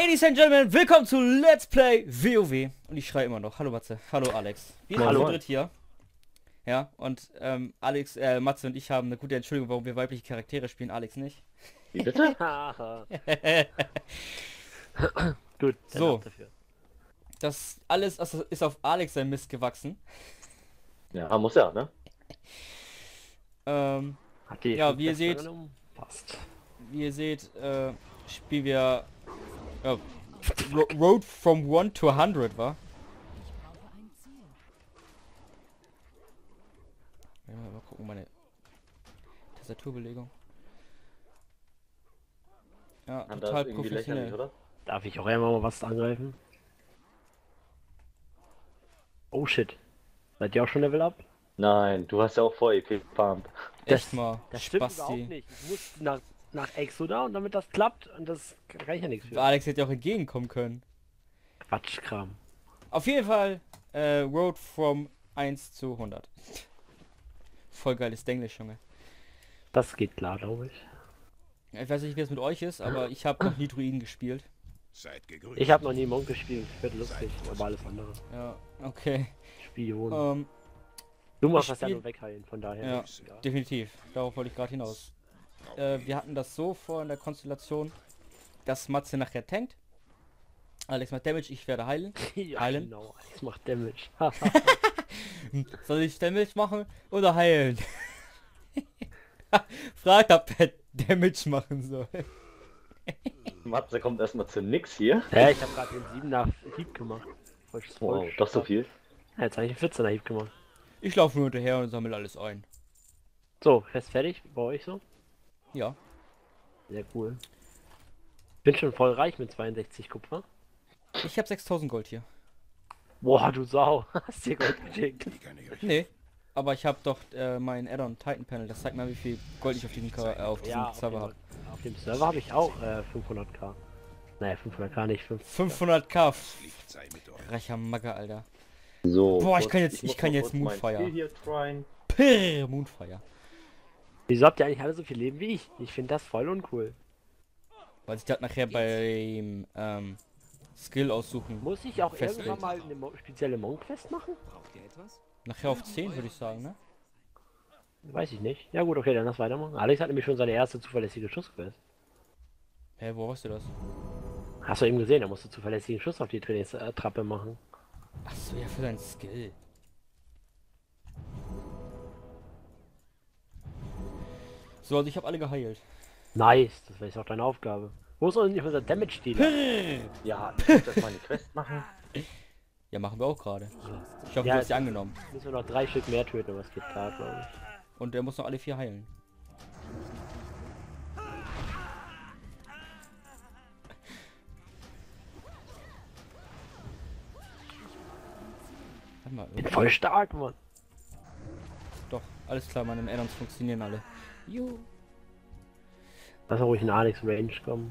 Ladies and Gentlemen, willkommen zu Let's Play WoW. Und ich schreie immer noch. Hallo Matze, hallo Alex. Wir sind zu dritt hier. Ja, und Matze und ich haben eine gute Entschuldigung, warum wir weibliche Charaktere spielen, Alex nicht. Wie bitte? Gut, so. Das alles ist auf Alex sein Mist gewachsen. Ja, muss ja, ne? Ja, wie ihr seht, spielen wir Road from 1 to 100, wa? Ja, mal gucken, meine Tastaturbelegung. Ja, total professionell. Oder? Darf ich auch einmal mal was angreifen? Oh shit. Seid ihr auch schon Level Up? Nein, du hast ja auch vorher gefarmt. Echt mal, Das stimmt überhaupt nicht. Ich muss nach Exoda und damit das klappt und das kann ich ja nichts für. Alex hätte ja auch entgegenkommen können. Quatschkram. Auf jeden Fall Road from 1 zu 100. Voll geiles Denglisch, Junge. Das geht klar, glaube ich. Ich weiß nicht, wie es mit euch ist, aber ich habe noch nie Druiden gespielt. Ich habe noch nie Monk gespielt. Wird lustig, aber alles andere. Ja, okay. Spion. Du machst das ja spiel- nur wegheilen, von daher. Ja, ist egal. definitiv. Darauf wollte ich gerade hinaus. Wir hatten das so vor in der Konstellation, dass Matze nachher tankt. Alex macht Damage, ich werde heilen. Ja, heilen. genau. Ich mach Damage. Soll ich Damage machen oder heilen? Fragt, ob er Damage machen soll. Matze kommt erstmal zu nix hier. Ja, ich habe gerade den 7er Hieb gemacht. Wow, doch so viel. Ja, jetzt habe ich einen 14er Hieb gemacht. Ich laufe nur hinterher und sammle alles ein. So, fest fertig bei euch so? Ja. Sehr cool. Bin schon voll reich mit 62 Kupfer. Ich habe 6000 Gold hier. Boah, du Sau. Hast dir Gold geschickt. Nee. Aber ich habe doch mein Add-on Titan Panel. Das zeigt mal, wie viel Gold ich auf diesem Ja, Server habe. auf dem Server habe ich auch 500k. Naja, 500k nicht. 500k. Reicher Magger, Alter. So. Boah, ich kann mal jetzt kurz mein Moonfire. Spiel hier tryen. Pirr, Moonfire. Wieso habt ihr eigentlich alle so viel Leben wie ich? Ich finde das voll uncool. Weil ich das nachher beim Skill aussuchen. Muss ich auch Festlegt. irgendwann mal eine spezielle Monk-Quest machen? Nachher auf 10 würde ich sagen, ne? Weiß ich nicht. Ja gut, okay, dann lass weitermachen. Alex hat nämlich schon seine erste zuverlässige Schussquest. Hä, wo hast du das? Hast du eben gesehen, er musste zuverlässigen Schuss auf die Trainingstrappe machen. Achso, ja, für dein Skill. So, also ich habe alle geheilt. Nice, das wäre jetzt auch deine Aufgabe. Wo ist eigentlich unser Damage-Dealer? Ja, ich muss erstmal eine Quest machen. Ja, machen wir auch gerade. Ich hoffe, Ja, du hast sie angenommen. Müssen wir noch 3 Stück mehr töten, aber es geht klar, glaube ich. Und der muss noch alle 4 heilen. Warte mal, Bin voll stark, Mann. doch, alles klar, meine Add-ons funktionieren alle. Jo. Lass mal ruhig in Alex Range kommen.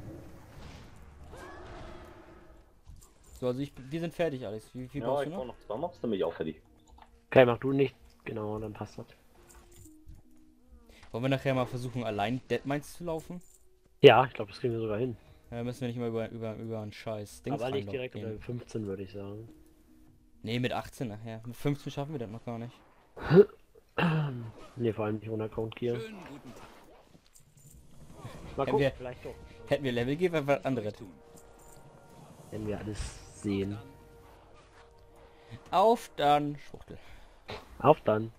So, also wir sind fertig, Alex. Wie viel Ja, brauchst ich du brauche noch? noch 2 Mobs, dann bin ich auch fertig. Okay, mach du nicht. Genau, dann passt das. Wollen wir nachher mal versuchen, allein Deadmines zu laufen? Ja, ich glaube, das kriegen wir sogar hin. Müssen wir nicht mal über einen Scheiß Dings Aber nicht direkt gehen. unter 15, würde ich sagen. Nee, mit 18 nachher. Mit 15 schaffen wir das noch gar nicht. Ne, vor allem nicht ohne Account Gear. Mal Hätten gucken, wir- vielleicht doch. Hätten wir Level Gear, wäre was anderes. Wenn wir alles sehen. Auf dann, Schwuchtel. Auf dann.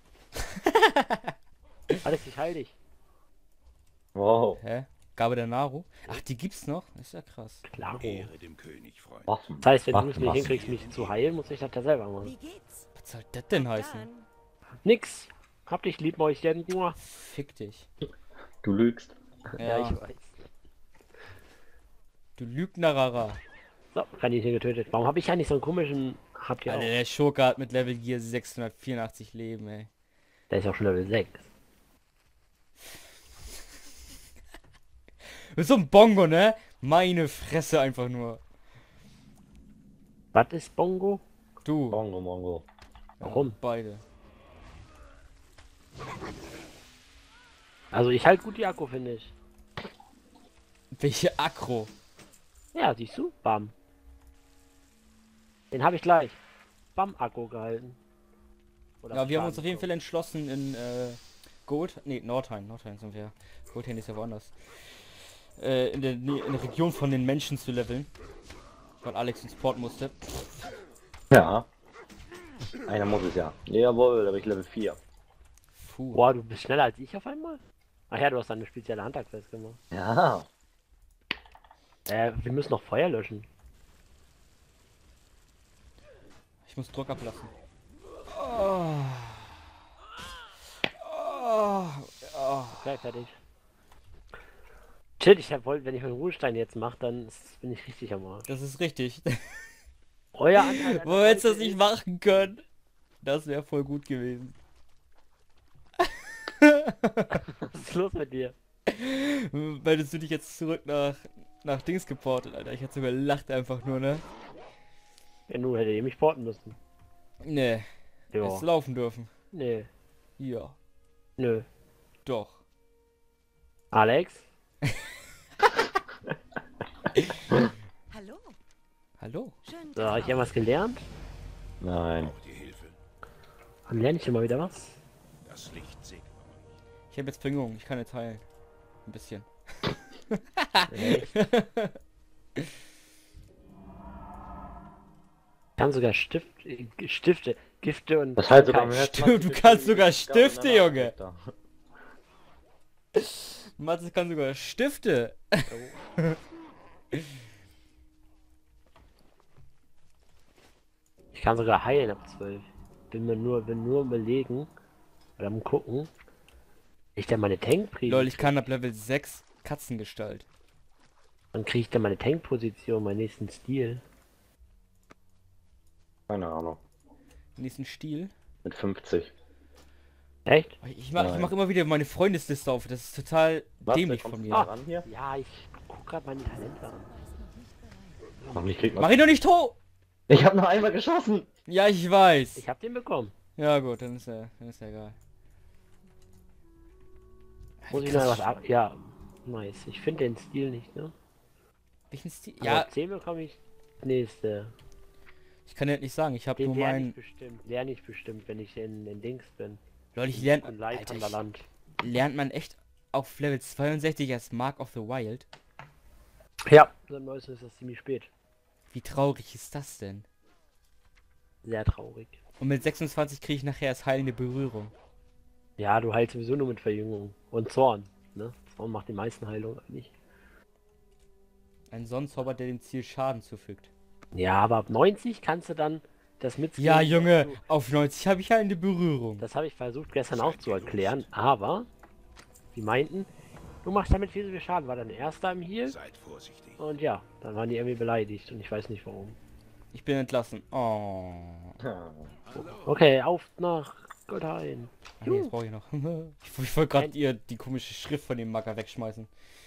Alex, ich heil dich. Wow. Hä? Gabe der Naru? Ach, die gibt's noch? Ist ja krass. Klaro. Dem König, Freund. Waffen. Das heißt, wenn du es Waffen, nicht Waffen. hinkriegst, mich zu heilen, muss ich das ja selber machen. Was soll das denn heißen? Nix. Hab dich lieb, Mäuschen. Mua. Fick dich. Du lügst. Ja, Ja, ich weiß. du Lügnerara. So, kann ich hier getötet. Warum habe ich ja nicht so einen komischen... Habt ihr Alter, auch? der Schurke hat mit Level Gear 684 Leben, ey. Der ist auch schon Level 6. Mit so einem Bongo, ne? Meine Fresse einfach nur. Was ist Bongo? Du. Mongo, Mongo. Warum? Beide. Also ich halt gut die Akku, finde ich. Welche Akro? Ja, siehst du? Bam. Den habe ich gleich. Bam, Akku gehalten. Oder Ja, wir haben uns auf Schaden jeden Fall entschlossen in Nordheim sind wir. Goldhain ist ja woanders. In der Region von den Menschen zu leveln. Weil Alex ins Port musste. Ja. Einer muss es ja. Jawohl, da bin ich Level 4. Puh. Boah, du bist schneller als ich auf einmal? Ach ja, du hast eine spezielle Handtaktquest gemacht. Ja. Wir müssen noch Feuer löschen. Ich muss Druck ablassen. Oh. Oh. Oh. Okay, fertig. Shit, wollte, wenn ich meinen Ruhestein jetzt mache, dann bin ich richtig am Arsch. Das ist richtig. Euer Anteil. Wo hättest du das nicht machen können? Das wäre voll gut gewesen. Was ist los mit dir? Weil du dich jetzt zurück nach Dings geportet, Alter. Ich hätte sogar gelacht einfach nur, ne? Ja, nun hätte ihr mich porten müssen. Nee. Ja. Hättest laufen dürfen. Nee. Ja. Nö. Doch. Alex? Hallo. Hallo. Schön. So, habe ich irgendwas gelernt? Nein. Dann lerne ich immer wieder was. Ich habe jetzt Verjüngung. Ich kann jetzt heilen. Ein bisschen. Echt? Ich kann sogar Stifte, Gifte und... Das heißt sogar Du kannst sogar Stifte, Junge. Matze kann sogar Stifte. Ich kann sogar heilen ab 12. Bin nur überlegen, oder am gucken. Ich denn meine Tankposition? Lol, ich kann ab Level 6 Katzengestalt. Dann kriege ich dann meine Tankposition, meinen nächsten Stil. Keine Ahnung. Nächsten Stil. Mit 50. Echt? Ich mach immer wieder meine Freundesliste auf. Das ist total dämlich von mir. Ran hier? Ja, ich guck gerade meine Talente an. Noch nicht kriegt Mach man. ihn doch nicht tot! Ich habe noch einmal geschossen. Ja, ich weiß. Ich hab den bekommen. Ja gut, dann ist er egal. Muss ich noch was ab... Ja, nice. Ich finde den Stil nicht, ne? Welchen Stil? Aber Ja, ab 10 bekomme ich nächste. ich kann ja nicht sagen. Ich habe Den nur lerne ich bestimmt, wenn ich in Dings bin. Leute, ich Und lerne... Light an der Land. Lernt man echt auf Level 62 als Mark of the Wild? Ja, seit neuestem ist das ziemlich spät. Wie traurig ist das denn? Sehr traurig. Und mit 26 kriege ich nachher das heilende Berührung. Ja, du heilst sowieso nur mit Verjüngung. Und Zorn, ne? Zorn macht die meisten Heilungen eigentlich. Ein Sonnenzauber, der dem Ziel Schaden zufügt. Ja, aber ab 90 kannst du dann das mit... Ja, Junge, auf 90 habe ich heilende Berührung. Das habe ich versucht gestern auch zu erklären, aber... Die meinten, du machst damit viel so viel Schaden. War dann Erster im Heal. Seid vorsichtig. Und ja, dann waren die irgendwie beleidigt und ich weiß nicht warum. Ich bin entlassen. Oh. Okay, auf nach Goldhain. Ach nee, das brauche ich noch. Ich wollte gerade die komische Schrift von dem Macker wegschmeißen.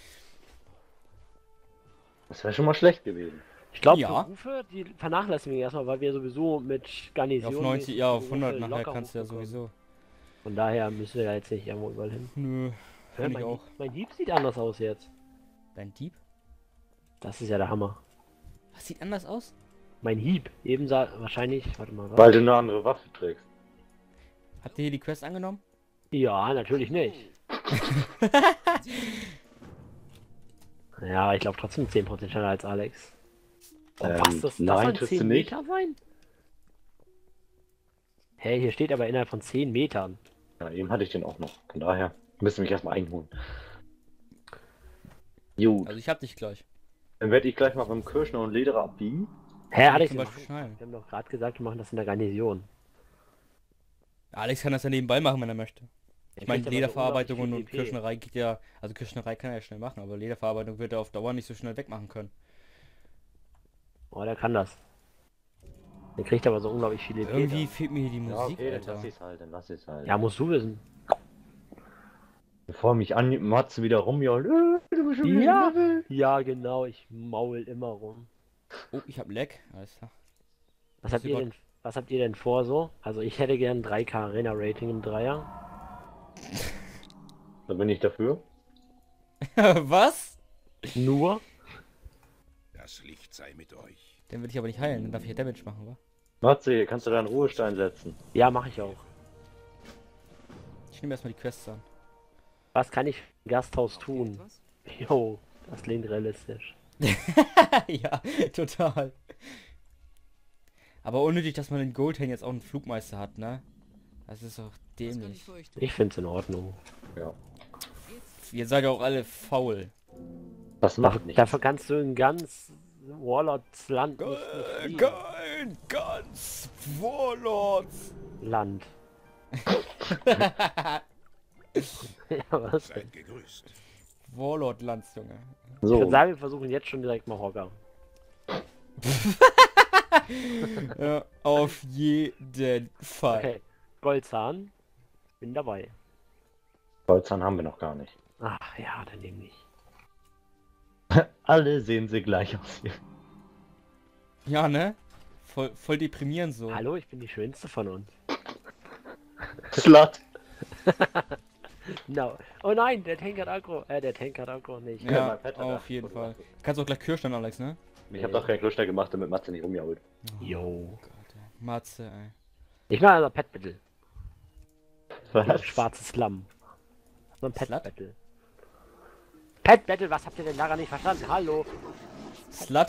Das wäre schon mal schlecht gewesen. Ich glaube, Ja. Berufe, die vernachlässigen wir erstmal, weil wir sowieso mit Garnison... Auf 90, ja, auf 100 Berufe nachher locker kannst du ja hochbekommen. sowieso. Von daher müssen wir da jetzt nicht irgendwo überall hin. Nö, finde ich mein, auch. mein Hieb sieht anders aus jetzt. Dein Dieb? Das ist ja der Hammer. Was sieht anders aus? Mein Hieb, eben sah wahrscheinlich... Warte mal, was? Weil du eine andere Waffe trägst. Habt ihr hier die Quest angenommen? Ja, natürlich nicht. Ja, aber ich glaube trotzdem 10% schneller als Alex. Oh, was? Das nein, soll tust 10 du nicht. Meter sein? Hey, hier steht aber innerhalb von 10 Metern. Ja, eben hatte ich den auch noch. Von daher müssen wir mich erstmal einholen. Gut. Also ich hab dich gleich. Dann werde ich gleich mal beim Kirschner und Lederer abbiegen. Hä, Alex, Zum wir Beispiel schneiden. haben doch gerade gesagt, wir machen das in der Garnison. Alex kann das ja nebenbei machen, wenn er möchte. Ich meine, kriegt aber so Lederverarbeitung unglaublich und viel EP. Kirschnerei geht ja... Also Kirschnerei kann er ja schnell machen, aber Lederverarbeitung wird er auf Dauer nicht so schnell wegmachen können. Oh, der kann das. Der kriegt aber so unglaublich viele EP. Irgendwie fehlt mir hier die Ja, Musik, okay, dann Alter. lass ich's halt, dann lass ich's halt. Ja, musst du wissen. Bevor mich an Matze wieder rumjault. Du bist schon wieder Ja. im Level. Ja, genau, ich maul immer rum. Oh, ich hab Lag. Alles klar. Was habt ihr denn vor so? Also ich hätte gern 3K Arena Rating im Dreier. Da bin ich dafür. Was? Nur? Das Licht sei mit euch. Den will ich aber nicht heilen, dann darf ich ja Damage machen, wa? Matze, kannst du da einen Ruhestein setzen? Ja, mache ich auch. Ich nehme erstmal die Quests an. Was kann ich im Gasthaus tun? Jo, das klingt realistisch. Ja, total. Aber unnötig, dass man in Goldhain jetzt auch einen Flugmeister hat, ne? Das ist doch dämlich. Ich find's in Ordnung. Ja. Ihr seid ja auch alle faul. Das macht nichts. Dafür kannst du in ganz Warlords Land nicht fliegen. Kein ganz Warlords. Land. Ja, was denn? Seid gegrüßt. Warlord Lands, Junge. Ich So, würde sagen, wir versuchen jetzt schon direkt mal Hogger. Ja, auf jeden Fall. Okay, Goldzahn. Bin dabei. Holzern haben wir noch gar nicht. Ach ja, dann nehme ich. Alle sehen sie gleich aus hier. Ja, ne? Voll deprimierend so. Hallo, ich bin die schönste von uns. Slut. No. Oh nein, der Tank hat Aggro. Der Tank hat Aggro nicht. Ja, Ja, mein Pet hat auf das. jeden Fall. Kannst auch gleich Kirschstein, Alex, ne? Ich habe doch keinen Kloster gemacht, damit Matze nicht rumjault. Jo. Gott, ey. Matze, ey. Ich mache also Pet Battle. Was? Schwarzes Lamm. So ein Pet Slut? Battle. Pet Battle, was habt ihr denn daran nicht verstanden? Hallo. Slut.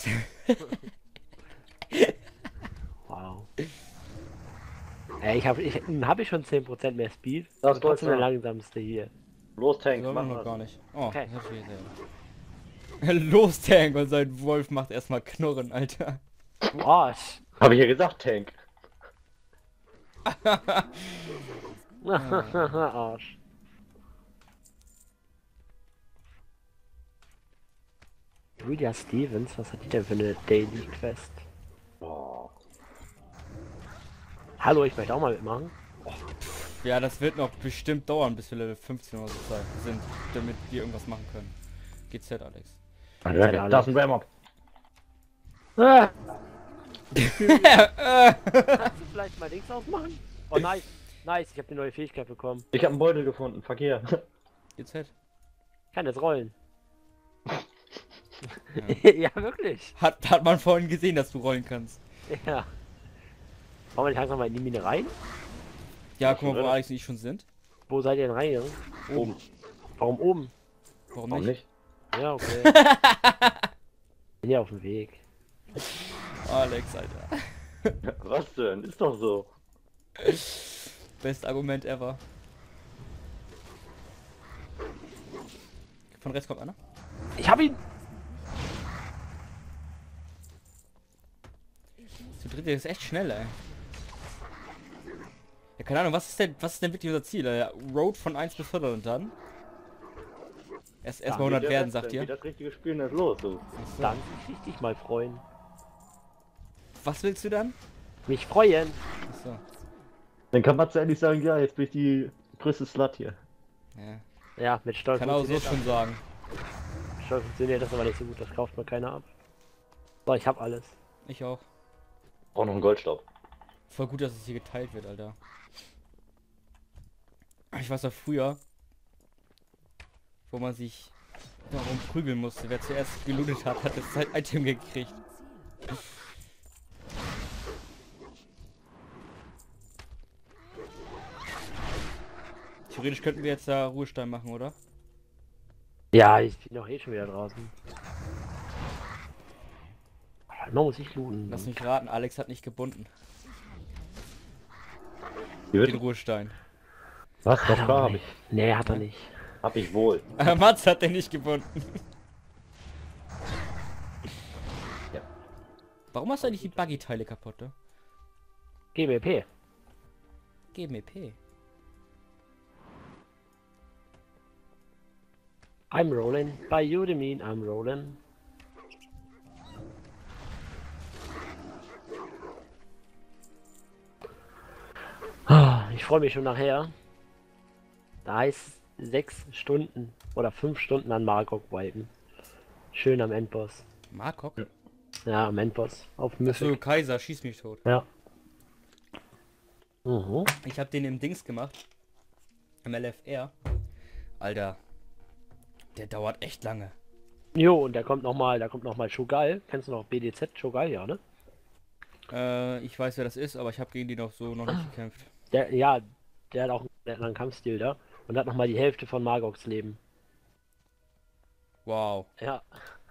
Wow. Hab ich schon 10% mehr Speed? Das Ich bin trotzdem der Goldzahn. langsamste hier. Los, Tank, So, mach noch was. gar nicht. Oh, Okay. das hab ich gesehen. Los, Tank, und sein Wolf macht erstmal Knurren, Alter. Du Arsch. Habe ich ja gesagt, Tank. Arsch. Julia Stevens, was hat die denn für eine Daily Quest? Boah. Hallo, ich möchte auch mal mitmachen. Ja, das wird noch bestimmt dauern, bis wir Level 15 oder so sind, damit wir irgendwas machen können. GZ, Alex. Da ist ein Ram-Up. Ah. Kannst du vielleicht mal Dings ausmachen? Oh nice, nice, ich habe eine neue Fähigkeit bekommen. Ich habe einen Beutel gefunden, Verkehr. GZ. Ich kann jetzt rollen. Ja, wirklich. Hat man vorhin gesehen, dass du rollen kannst. Ja. Wollen wir nicht langsam mal in die Mine rein? Ja, guck mal, wo drin? Alex und ich schon sind. Wo seid ihr denn reingegangen? Oben. Warum oben? Warum Warum nicht? nicht? Ja, okay. Bin ja auf dem Weg. Alex, Alter. Was denn? Ist doch so. Best Argument ever. Von rechts kommt einer. Ich hab ihn! Zu dritt, der ist echt schnell, ey. Ja, keine Ahnung, was ist denn wirklich unser Ziel? Road von 1 bis 100 und dann? Erstmal 100 werden, sagt Wie ihr. das richtige Spielen ist los, du. Achso. Dann will ich dich mal freuen. Was willst du dann? Mich freuen! Achso. Dann kann Matze endlich sagen, ja, jetzt bin ich die größte Slut hier. Ja. Ja, mit Stolz Kann auch so funktioniert schon sagen. das. Stolz funktioniert das aber nicht so gut, das kauft mir keiner ab. So, ich hab alles. Ich auch. Brauch noch einen Goldstaub. Voll gut, dass es hier geteilt wird, Alter. Ich weiß noch früher, wo man sich darum prügeln musste. Wer zuerst gelootet hat, hat das Item gekriegt. Theoretisch könnten wir jetzt da Ruhestein machen, oder? Ja, ich bin doch eh schon wieder draußen. Man muss ich looten. Lass mich raten, Alex hat nicht gebunden. Wie Den wird? Ruhestein. Was? Hat Doch, er klar, hab nicht. ich. Nee, hat er nicht. Hab ich wohl. Mats hat den nicht gebunden. Ja. Warum hast du eigentlich die Buggy-Teile kaputt, ne? GMP. GMP. I'm rolling. By you, the mean I'm rolling. Ich freue mich schon nachher. Da heißt 6 Stunden oder 5 Stunden an Margok wipen. Schön am Endboss. Markok? Ja, am Endboss. Auf Achso, Mythic. Kaiser, schieß mich tot. Ja. Mhm. Ich habe den im Dings gemacht. Im LFR. Alter. Der dauert echt lange. Jo, und da kommt nochmal Shogal. Kennst du noch BDZ Shogal, ja, ne? Ich weiß, wer das ist, aber ich habe gegen die noch nicht gekämpft. Ja, der hat auch einen anderen Kampfstil da und hat nochmal die Hälfte von Margoks Leben. Wow. Ja,